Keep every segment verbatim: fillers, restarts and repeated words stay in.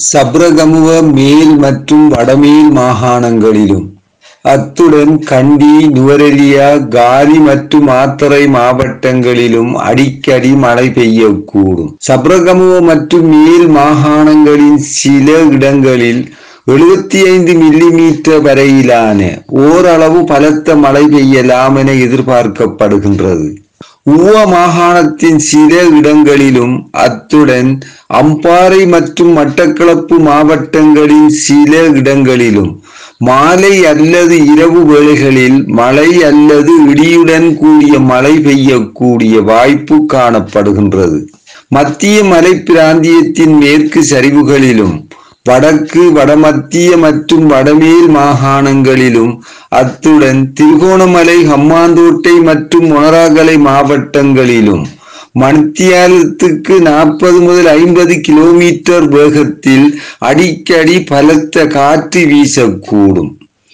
சப்ரகமுவ மேல் மற்றும் வடமேல் மாகாணங்களிலும் அத்துடன் கண்டி, நுவரெலியா, காலி மற்றும் மாத்தறை மாவட்டங்களிலும் அடிக்கடி மழை பெய்யக்கூடும். சப்ரகமுவ மற்றும் மேல் மாகாணங்களின் சில இடங்களில் எழுபத்தி ஐந்து மில்லி மீட்டர் வரையிலான ஓரளவு பலத்த மழை பெய்யலாம் என எதிர்பார்க்கப்படுகின்றது. ஊவ மாகாணத்தின் சில இடங்களிலும் அத்துடன் அம்பாறை மற்றும் மட்டக்களப்பு மாவட்டங்களின் சில இடங்களிலும் மாலை அல்லது இரவு வேளைகளில் மழை அல்லது இடியுடன் கூடிய மழை பெய்யக்கூடிய வாய்ப்பு காணப்படுகின்றது. மத்திய மலை பிராந்தியத்தின் மேற்கு சரிவுகளிலும் வடக்கு, வடமத்திய மற்றும் வடமேல் மாகாணங்களிலும் அத்துடன் திருகோணமலை, ஹம்பாந்தோட்டை மற்றும் மொனராகலை மாவட்டங்களிலும் மணித்தியாலத்துக்கு நாற்பது முதல் ஐம்பது கிலோமீட்டர் வேகத்தில் அடிக்கடி பலத்த காற்று வீசக்கூடும்.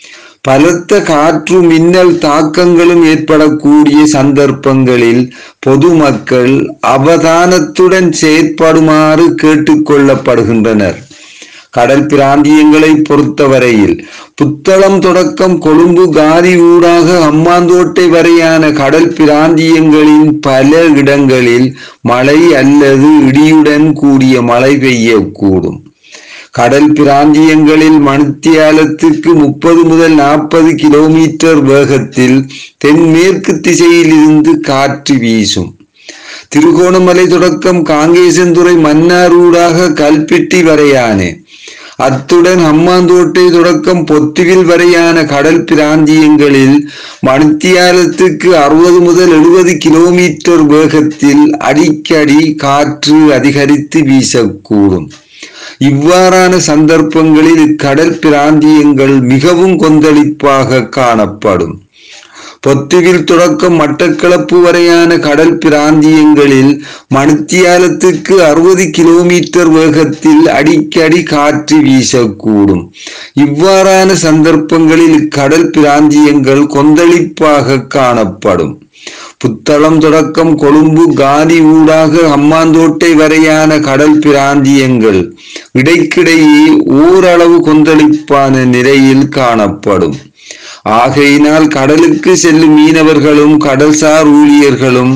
பலத்த காற்று மின்னல் தாக்கங்களும் ஏற்படக்கூடிய சந்தர்ப்பங்களில் பொதுமக்கள் அவதானத்துடன் செயற்படுமாறு கேட்டுக்கொள்ளப்படுகின்றனர். கடல் பிராந்தியங்களை பொறுத்தவரையில் புத்தளம் தொடக்கம் கொழும்பு, காலி ஊடாக ஹம்பாந்தோட்டை வரையான கடல் பிராந்தியங்களின் பல இடங்களில் மழை அல்லது இடியுடன் கூடிய மழை பெய்யக்கூடும். கடல் பிராந்தியங்களில் மணித்தியாலத்துக்கு முப்பது முதல் நாற்பது கிலோமீட்டர் வேகத்தில் தென்மேற்கு திசையில் இருந்து காற்று வீசும். திருகோணமலை தொடக்கம் காங்கேசன்துறை, மன்னார் ஊடாக கல்பிட்டி வரையான அத்துடன் ஹம்பாந்தோட்டை தொடக்கம் பொத்துவில் வரையான கடல் பிராந்தியங்களில் மணித்தியாலத்துக்கு அறுபது முதல் எழுபது கிலோமீட்டர் வேகத்தில் அடிக்கடி காற்று அதிகரித்து வீசக்கூடும். இவ்வாறான சந்தர்ப்பங்களில் இக்கடல் பிராந்தியங்கள் மிகவும் கொந்தளிப்பாக காணப்படும். பொத்துவில் தொடக்கம் மட்டக்களப்பு வரையான கடல் பிராந்தியங்களில் மணித்தியாலத்துக்கு அறுபது கிலோமீட்டர் வேகத்தில் அடிக்கடி காற்று வீசக்கூடும். இவ்வாறான சந்தர்ப்பங்களில் இக்கடல் பிராந்தியங்கள் கொந்தளிப்பாக காணப்படும். புத்தளம் தொடக்கம் கொழும்பு, காலி ஊடாக ஹம்பாந்தோட்டை வரையான கடல் பிராந்தியங்கள் இடைக்கிடையே ஓரளவு கொந்தளிப்பான நிலையில் காணப்படும். ஆகையினால் கடலுக்கு செல்லும் மீனவர்களும் கடல்சார் ஊழியர்களும்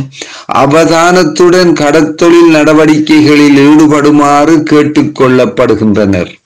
அவதானத்துடன் கடற்தொழில் நடவடிக்கைகளில் ஈடுபடுமாறு கேட்டுக்கொள்ளப்படுகின்றனர்.